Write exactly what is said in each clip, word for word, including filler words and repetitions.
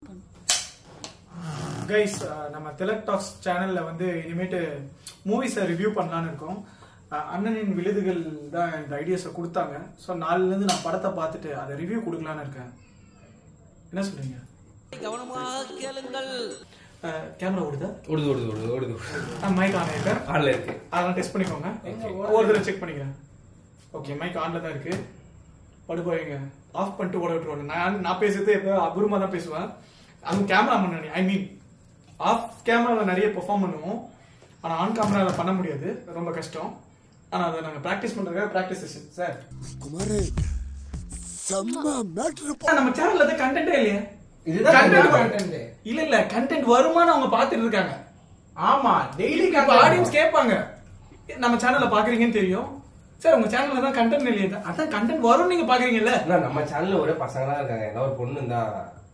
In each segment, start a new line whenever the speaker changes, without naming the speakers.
Guys நம்ம Tilak tax சேனல்ல வந்து இனிமேட்டு மூவிஸை ரிவ்யூ பண்ணலான்னு இருக்கோம். அண்ணனின் விழுதுகள் தான் இந்த ஐடியாஸை கொடுத்தாங்க. ஸோ நாலுல இருந்து நான் படத்தை பார்த்துட்டு அதை ரிவ்யூ கொடுக்கலான்னு இருக்கேன். என்ன சொல்றீங்க?
கவனமாக கேளுங்கள்.
கேமரா ஓடுதா?
ஓடுது ஓடுது ஓடுது ஓடுது.
மைக் ஆன் இருக்கு.
ஆன்ல இருக்கு.
அதெல்லாம் டெஸ்ட் பண்ணிக்கோங்க. ஒவ்வொரு தடவை செக் பண்ணிக்கிறேன். ஓகே, மைக் ஆன்ல தான் இருக்கு. படுபாங்க ஆஃப் பண்ணிட்டு ஓட விட்டுருவாங்க. நான் நான் பேசுறது எப்போ அபூர்வமா தான் பேசுவேன். அது கேமரா பண்ணி ஐ மீன் ஆஃப் கேமராவில் நிறைய பெர்ஃபார்ம் பண்ணுவோம். ஆனால் ஆன் கேமராவில் பண்ண முடியாது, ரொம்ப கஷ்டம். ஆனால் அதை நாங்கள் ப்ராக்டிஸ் பண்ணுறதுக்காக ப்ராக்டிஸ் செஷன் சார்.
குமாரே செம்ம மேட்டர்.
நம்ம சேனல்ல அது கண்டென்ட்டே இல்லையா?
இதுதான் கண்டென்ட்.
இல்ல இல்ல கண்டென்ட் வருமானு அவங்க பார்த்துட்டு இருக்காங்க.
ஆமா, டெய்லி
ஆடியன்ஸ் கேட்பாங்க, நம்ம சேனல்ல பாக்குறீங்கன்னு தெரியும் சார். உங்க சேனல்ல தான் கண்டென்ட் இல்லையா? அதான் கண்டென்ட் வரும் நீங்க பாக்குறீங்கல்ல.
நம்ம சேனல்ல ஒரே பசங்களா இருக்காங்க. ஏதாவது ஒரு பொண்ணு இருந்தா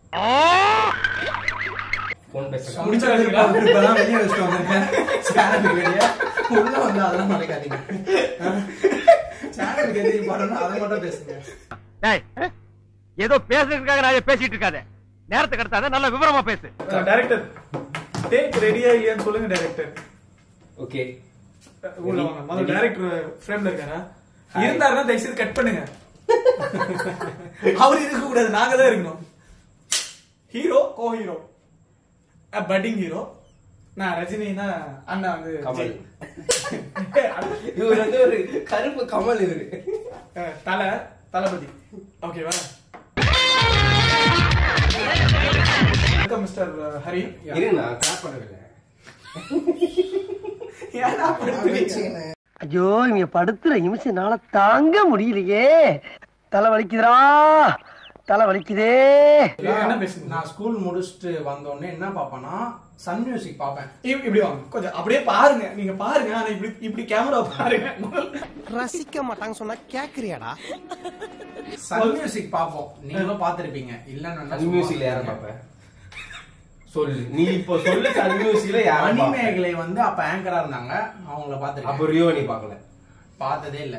போன் பேச
முடிச்சா இப்பதான் வெளியே வச்சுட்டு வந்திருக்கேன். சேனலுக்கு வெளியே உள்ள வந்து அதெல்லாம் நினைக்காதீங்க. சேனலுக்கு எதிரி போறோம்னா அதை மட்டும் பேசுங்க.
ஏதோ பேசுறதுக்காக நான் பேசிட்டு இருக்காத. நேரத்தை கடத்தாத, நல்ல விவரமா பேசு.
டைரக்டர் டேக் ரெடியா இல்லையான்னு சொல்லுங்க. டைரக்டர்
ஓகே
உள்ள வாங்க. முதல்ல டைரக்டர் ஃப்ரேம்ல இருக்காரா? இருந்தாருன்னா தயவு செய்து கட் பண்ணுங்க. அவர் இருக்க கூடாது, நாங்க தான் இருக்கணும். ஹீரோ கோ ஹீரோ பட்டிங் ஹீரோ. நான் ரஜினினா அண்ணா வந்து
கமல். இவர் வந்து ஒரு கருப்பு கமல். இவரு
தலை தளபதி. ஓகேவா? மிஸ்டர் ஹரி.
இருங்க, நான் கிளாப் பண்ணவில்லை.
ஐயோ, இங்க படுத்துற நிமிஷம்னால தாங்க முடியலையே. தலை வலிக்குதுடா, தலை வலிக்குதே.
என்ன பேசுங்க?
நான் ஸ்கூல் முடிச்சுட்டு வந்தோடனே என்ன பாப்பேன்னா சன் மியூசிக் பாப்பேன்.
இப்படி வாங்க கொஞ்சம் அப்படியே பாருங்க. நீங்க பாருங்க, ஆனா இப்படி இப்படி கேமரா பாருங்க.
ரசிக்க மாட்டாங்க சொன்னா கேக்குறியாடா?
சன் மியூசிக் பாப்போம். நீங்களும் பாத்திருப்பீங்க. இல்லன்னு
சன் மியூசிக்ல யாரை பாப்பேன் சொல்லு. நீ இப்போ சொல்லு. சன் மியூசிக்ல யாரை?
மணிமேகலை வந்து அப்ப ஆங்கரா இருந்தாங்க. அவங்கள பாத்துருக்கேன்.
அப்ப ரியோ நீ பாக்கல?
பார்த்ததே இல்ல.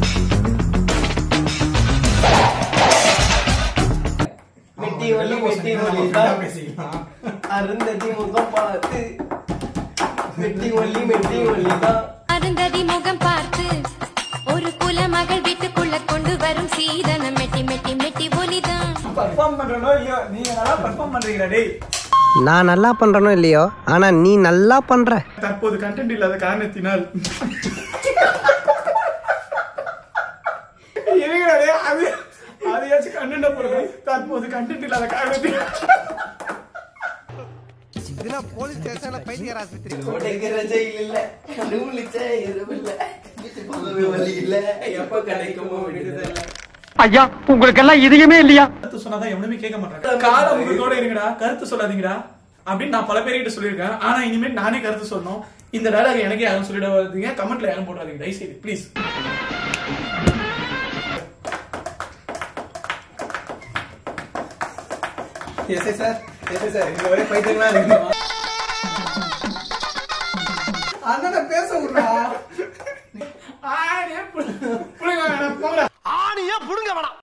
மெட்டி ஒலி மெட்டி ஒலி தான் பேசிக்கலாம். அருந்ததி முகம் பார்த்து மெட்டி ஒலி மெட்டி ஒலி தான்.
அருந்ததி முகம் பார்த்து ஒரு குல மகள் வீட்டுக்குள்ள கொண்டு வரும் சீதனம் மெட்டி மெட்டி மெட்டி ஒலிதான்.
பெர்ஃபார்ம் பண்றனோ இல்லையோ, நீங்க நல்லா பெர்ஃபார்ம் பண்றீங்கடா டேய்.
நான் நல்லா பண்றனோ இல்லையோ, ஆனா நீ நல்லா பண்ற.
தற்போது கண்டென்ட் இல்லாத காரணத்தினால் இருங்கடே, அது அதையாச்சும் கண்டென்ட் போடுங்க. தற்போது கண்டென்ட் இல்லாத காரணத்தினால்
இதெல்லாம் போலீஸ் ஸ்டேஷன்ல பைத்தியர் ஆஸ்பத்திரி.
ஓடைக்கிற ஜெயில் இல்ல, கடுமுளிச்ச இரவு இல்ல, போகவே வழி இல்ல, எப்ப கிடைக்குமோ விடுதலை.
ஐயா, உங்களுக்கு எல்லாம் இதுவுமே இல்லையா?
கருத்து சொன்னாதான் எவனுமே கேட்க மாட்டாங்க. கால முகத்தோட இருங்கடா, கருத்து சொல்லாதீங்கடா அப்படின்னு நான் பல பேர்கிட்ட சொல்லியிருக்கேன். ஆனா இனிமேல் நானே கருத்து சொல்லணும். இந்த டயலாக் எனக்கே யாரும் சொல்லிடாதீங்க. கமெண்ட்ல யாரும் போடாதீங்க தயவுசெய்து please.
Yes sir, yes sir. இந்த ஒரே பைத்தியங்களா இருக்கு. அண்ணனை பேச விடுறா.
ஆடியே புடுங்க, போங்க.
ஆணியே புடுங்க வேணாம்.